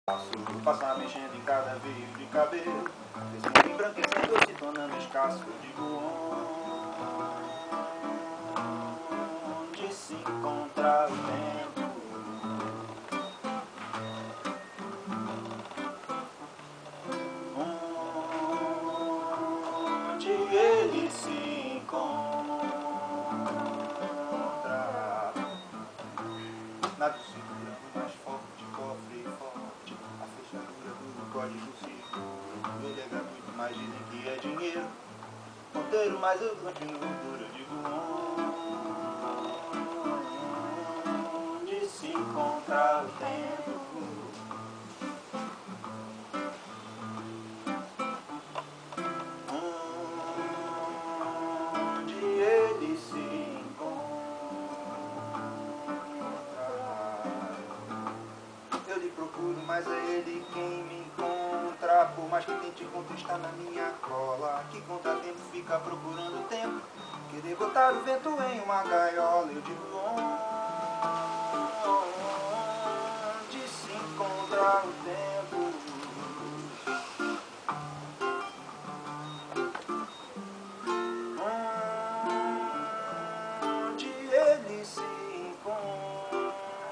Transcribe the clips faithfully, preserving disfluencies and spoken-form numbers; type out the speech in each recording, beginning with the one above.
Passa mexendo em cada veio de cabelo, crescendo, embranquecendo, se tornando escasso. Eu digo onde se encontra o tempo, onde ele se encontra. Nada segurando mais forte, cofre forte, a fechadura do código civil. Ele é gratuito, mas dizem que é dinheiro. Ponteiro, mas eu continuo duro. Eu digo onde se encontra o tempo, onde ele se encontra. Eu lhe procuro, mas é ele quem me encontra. Por mais que tente contestar na minha cola, que contratempo fica procurando tempo, querer botar o vento em uma gaiola. Eu digo onde se encontra o tempo, onde ele se encontra.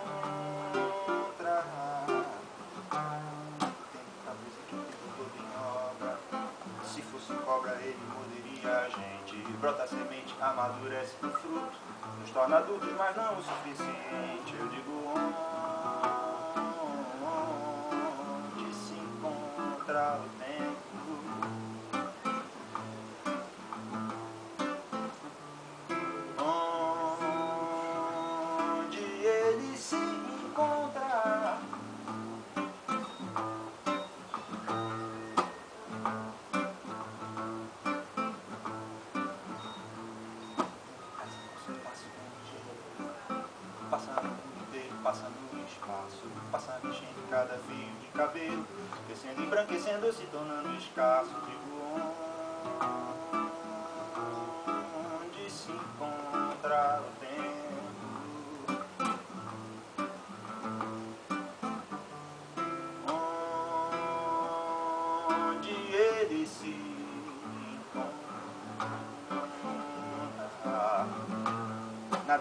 Se fosse cobra, ele morderia a gente. Brota a semente, amadurece o fruto, nos torna adultos, mas não o suficiente. Eu digo onde se encontra o tempo, onde ele se encontra. Passando o inteiro, passando o espaço, passando enchendo cada fio de cabelo, crescendo, embranquecendo, se tornando escasso. Digo onde se encontra o tempo, onde ele se encontra. Nada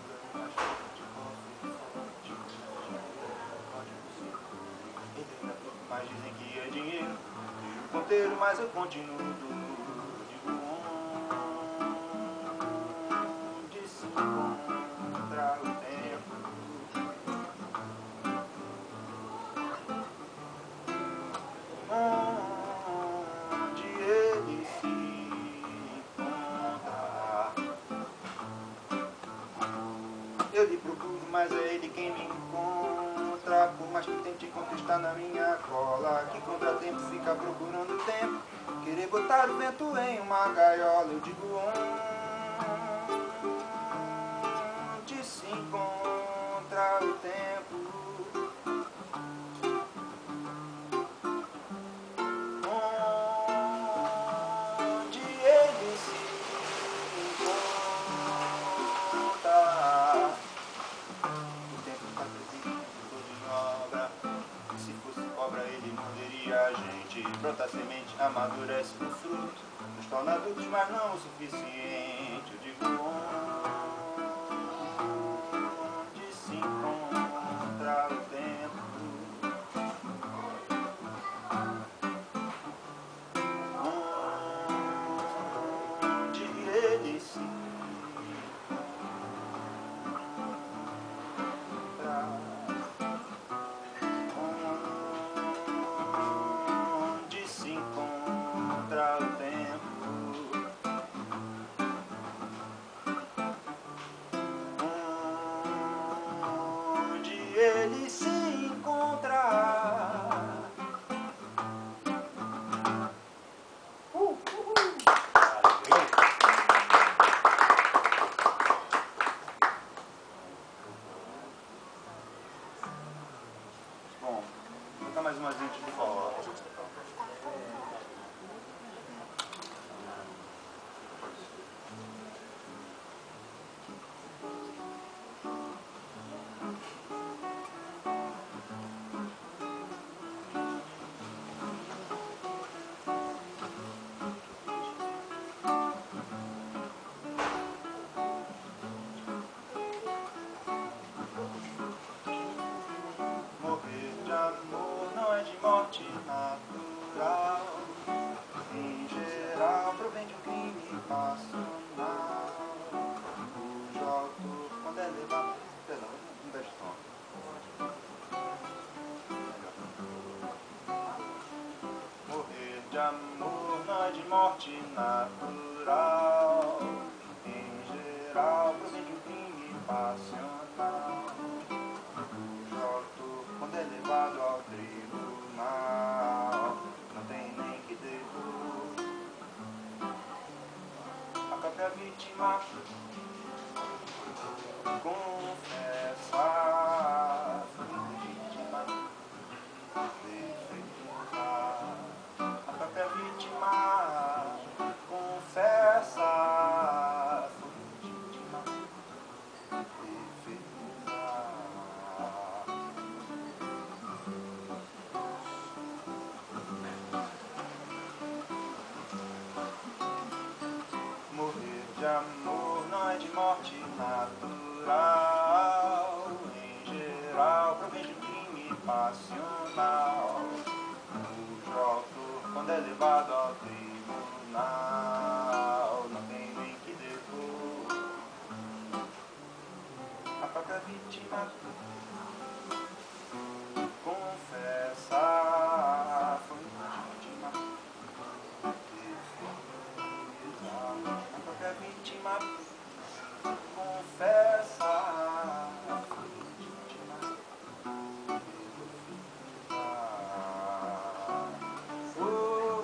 mas dizem que é dinheiro. Tiro o ponteiro, mas eu continuo duro. Digo onde se encontra o tempo, onde ele se encontra. Eu lhe procuro, mas é ele quem me encontra. Por mais que tente contestar na minha cola, que contratempo fica procurando tempo, querer botar o vento em uma gaiola. Eu digo onde se encontra o tempo, onde ele se encontra. O tempo está presente, todo em obra. Se fosse cobra, ele morderia a gente. Brota a semente, amadurece o fruto, nos torna adultos, mas não o suficiente. Eu digo onde se encontra o tempo, onde ele se encontra, onde se encontra o tempo, amor não é de morte natural. Em geral, provém de um crime passional. Cujo autor, quando é levado... Perdão, não deixa o som. Morrer de amor não é de morte natural. Em geral, provém de um crime passional. Cujo autor, quando é levado ao tribunal, não tem nem que depor. A própria vítima confessa foi legítima defesa. A própria vítima confessa foi legítima defesa. Morrer de amor não é de morte natural. Em geral, provém de um crime passional. Cujo autor, quando é levado ao tribunal, não tem nem que depor. A própria vítima confessa foi legítima defesa. A própria vítima confessa foi legítima defesa. Oh, oh,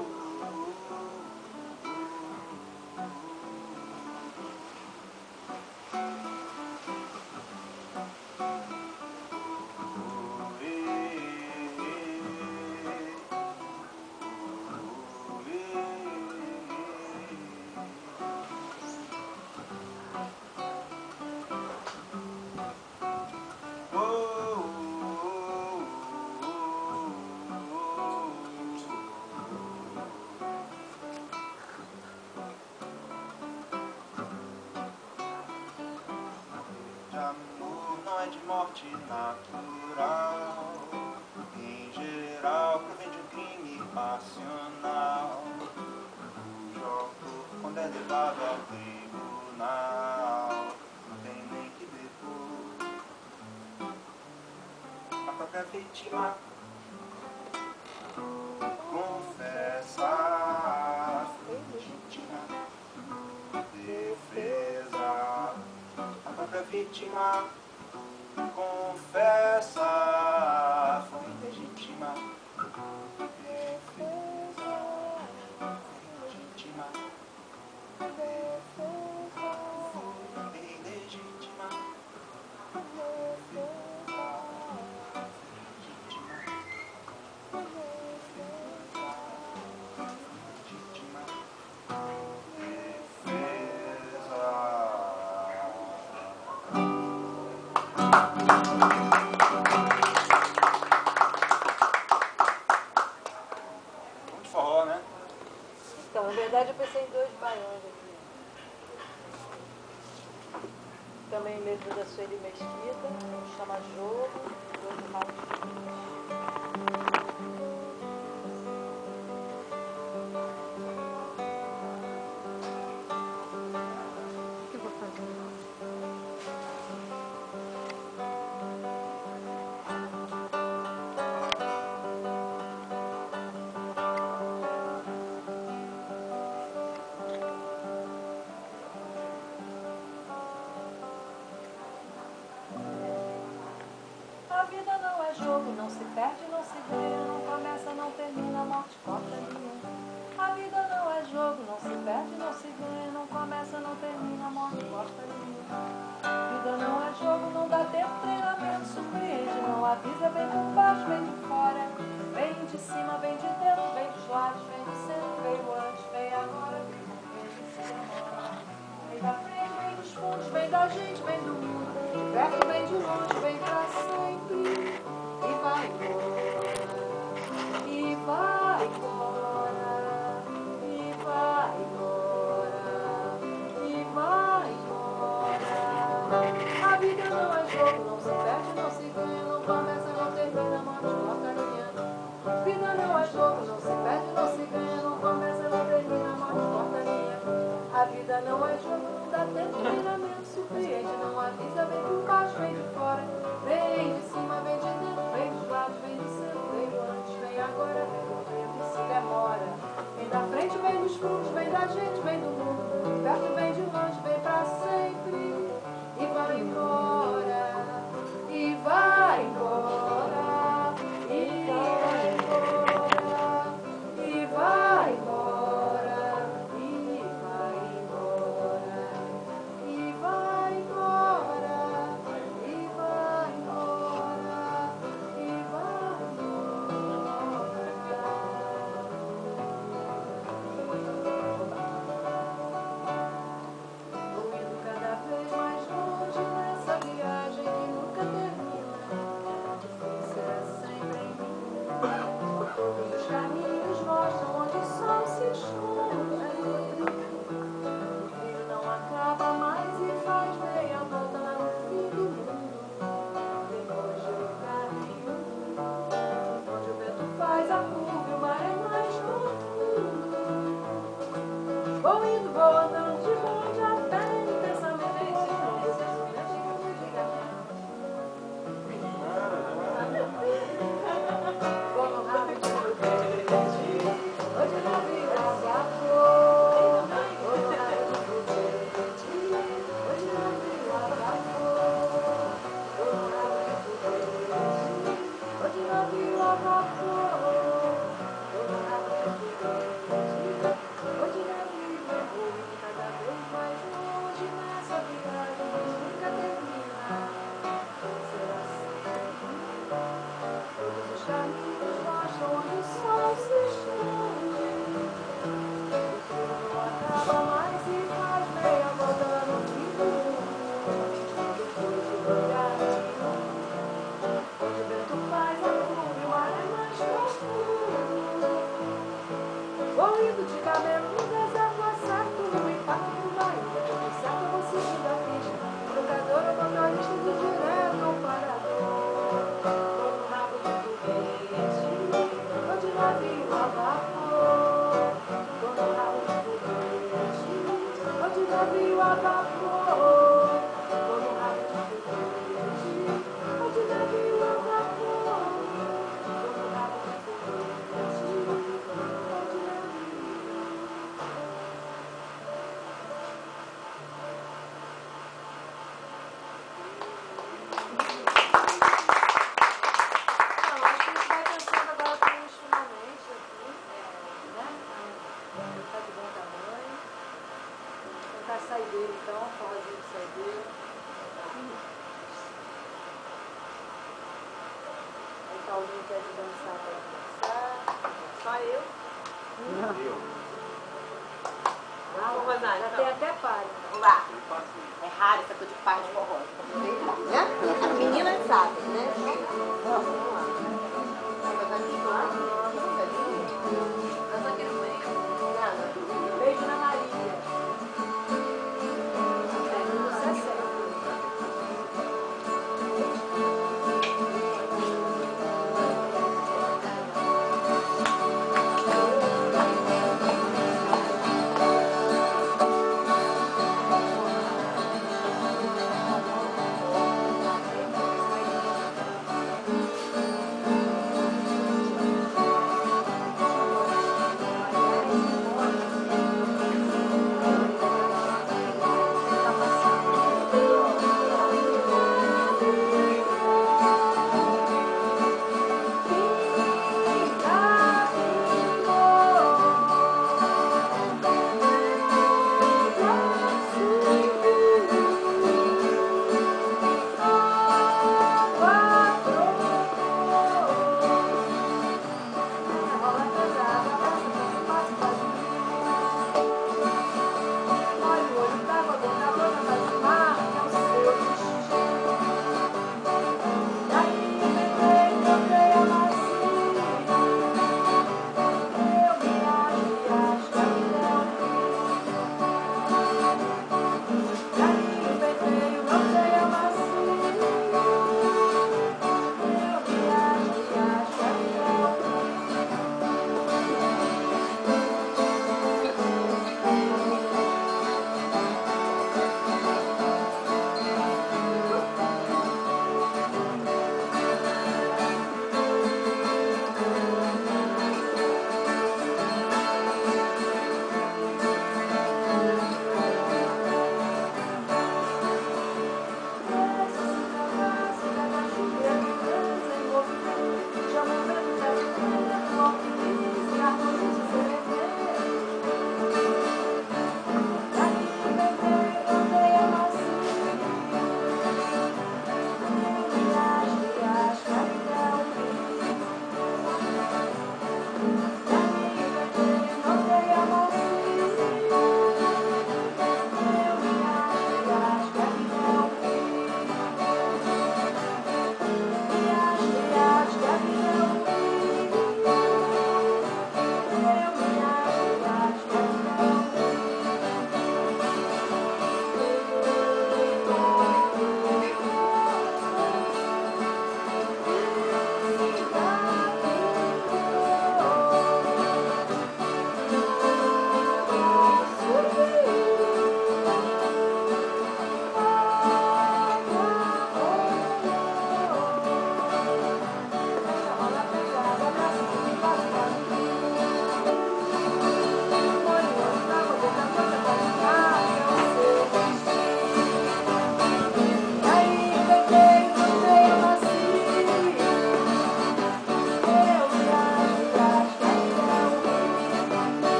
de amor não é de morte natural. Em geral, provém de um crime passional. Cujo autor, quando é levado ao tribunal, não tem nem que depor. A própria vítima confessa foi legítima defesa. A própria vítima confessa foi legítima defesa. Legítima defesa. Foi legítima defesa. Legítima legítima defesa. Muito forró, né? Então, na verdade eu pensei em dois baianos aqui. Também mesmo da Sueli Mesquita, chama Jogo, dois irmãos. O que eu vou fazer? A vida não é jogo, não se perde, não se ganha, não começa, não termina, a morte corta a linha. A vida não é jogo, não se perde, não se ganha, não começa, não termina, a morte corta a linha. A vida não é jogo, não dá tempo, treinamento surpreende, não avisa, vem por baixo, vem de fora, vem de cima, vem de dentro, vem dos lados, vem do centro, veio antes, vem agora, vem por vez, se demora. Vem da frente, vem dos fundos, vem da gente, vem do mundo, de perto, vem de longe, vem pra sempre e vai embora. fundos, vem da gente, vem do mundo, perto, vem de longe, vem pra sempre, e vai embora, e vai embora, e vai embora, e vai embora, e vai embora, e vai embora, e vai embora, e vai Vou indo cada vez mais longe nessa viagem que nunca termina. Será sempre em mim. Todos os caminhos mostram onde o sol se esconde. O rio não acaba mais e faz meia volta lá no fim do mundo. Depois de lugar nenhum, onde o vento faz a curva e o mar é mais profundo. Vou indo, vou andando de bonde até o pensamento vou no rabo de foguete, onde na vida se aflor. Vou no rabo de foguete, onde na vida se aflor. Vou no rabo de foguete, onde na vida se aflor. Vou no rabo de foguete, onde na vida vou indo cada vez mais longe nessa viagem que nunca termina. Será assim. Todos os caminhos mostram onde o sol se esconde. O fio não acaba mais e faz meia volta no fim do mundo. Depois de lugar nenhum, onde o vento faz a curva e o mar é mais profundo. Vou indo de camelo no deserto, acerto no impacto do barriga. Quando certo eu vou seguindo a pista, trocador ou motorista de direto ao parador. Vou no rabo de foguete, onde navio a vapor. Vou no rabo de foguete, onde navio a vapor. Vou no rabo de foguete, onde navio a vapor. Vou no rabo de foguete, onde navio. Não, acho que a gente vai pensando agora com os finalmente aqui, né? Tá de bom tamanho. Vou cantar saideiro então, forrozinho de saideiro. Aí Paulinho quer te dançar para dançar. Só eu? Eu. Ah, Ô, Rosário, já então. tem até palha. Vamos lá. Eu passei. É raro essa coisa de par de forró. Né? As meninas sabem, né? Vamos lá. Dança aqui no meio. Beijo na Maria. É, você é sério.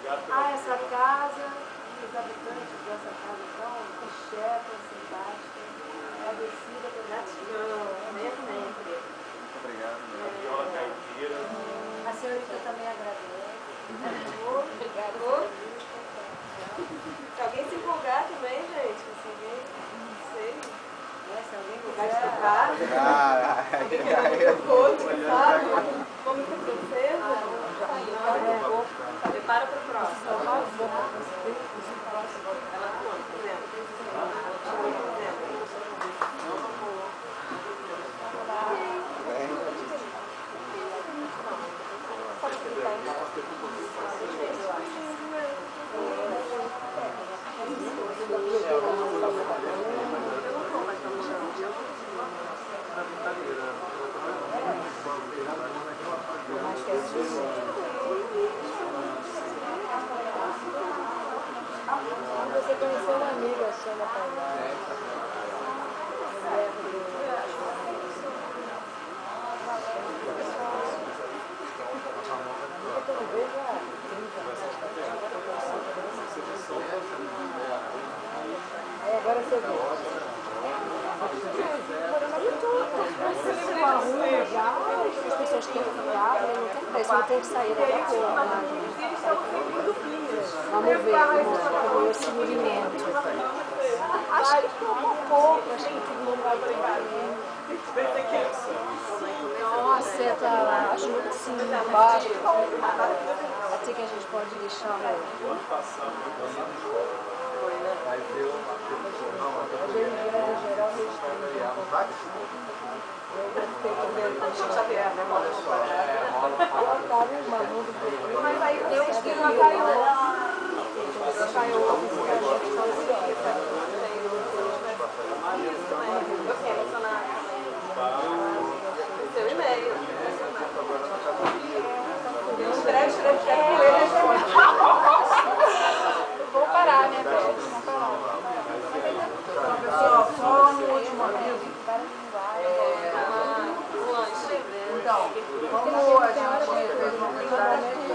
Ah, essa casa, os habitantes dessa casa são chefe, simpática, é a descida do Gratidão, mesmo. Muito obrigado. A senhorita também agradece. Obrigada. Se alguém se empolgar também, gente, se alguém, não sei, Né? Se alguém empolgar de quiser. tocar, Ah, alguém quer ver o coach, sabe? Vamos com francesa? Prepara para o próximo. Ela conta, por exemplo. Você conheceu uma amiga sua na Tailândia? Aí agora você vê. Uma rua legal, as pessoas têm que ficar, não tem preço, não tem que sair da rua. Vamos ver como, como esse movimento. Acho que ficou um pouco, acho que todo mundo vai brincar. Nossa, tá lá, acho muito sim, embaixo. Até que a gente pode deixar o... A geral mas aí eu acho que não caiu. Seu e-mail. Vou parar, né, Beth? Vamos parar. Pessoal, só um último aviso. Um lanche. Então, como a gente fez uma quantidade de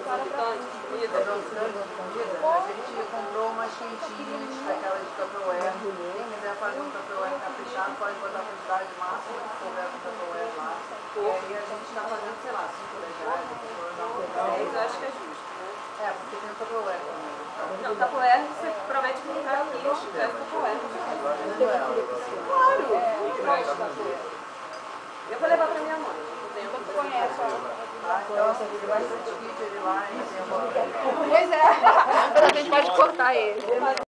comida, a gente comprou umas quentinhas, aquelas de Tupperware. Quem quiser fazer um Tupperware caprichado, pode botar a quantidade máxima que couber no Tupperware lá. E aí a gente está fazendo, sei lá, cinco reais. Eu acho que é justo, né? É, porque tem o Tupperware também. Não, Tupperware você promete colocar aqui, eu quero Tupperware. Claro! Eu vou levar pra minha mãe. Eu conheço Ah, então você vai ser de lá e tem uma... Pois é, a gente pode cortar ele.